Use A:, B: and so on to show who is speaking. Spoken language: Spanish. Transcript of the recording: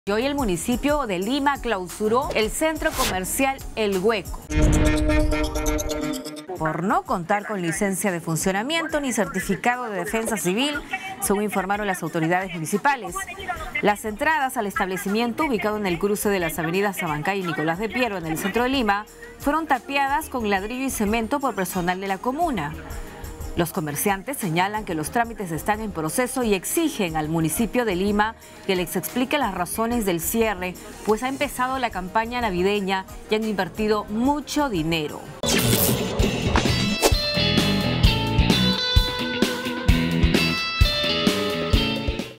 A: Y hoy el municipio de Lima clausuró el centro comercial El Hueco por no contar con licencia de funcionamiento ni certificado de defensa civil, según informaron las autoridades municipales. Las entradas al establecimiento, ubicado en el cruce de las avenidas Sabancay y Nicolás de Piero, en el centro de Lima, fueron tapiadas con ladrillo y cemento por personal de la comuna. Los comerciantes señalan que los trámites están en proceso y exigen al municipio de Lima que les explique las razones del cierre, pues ha empezado la campaña navideña y han invertido mucho dinero.